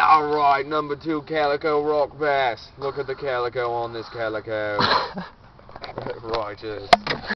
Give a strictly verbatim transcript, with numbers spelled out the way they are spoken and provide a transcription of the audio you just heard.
Alright, number two calico rock bass. Look at the calico on this calico. Righteous.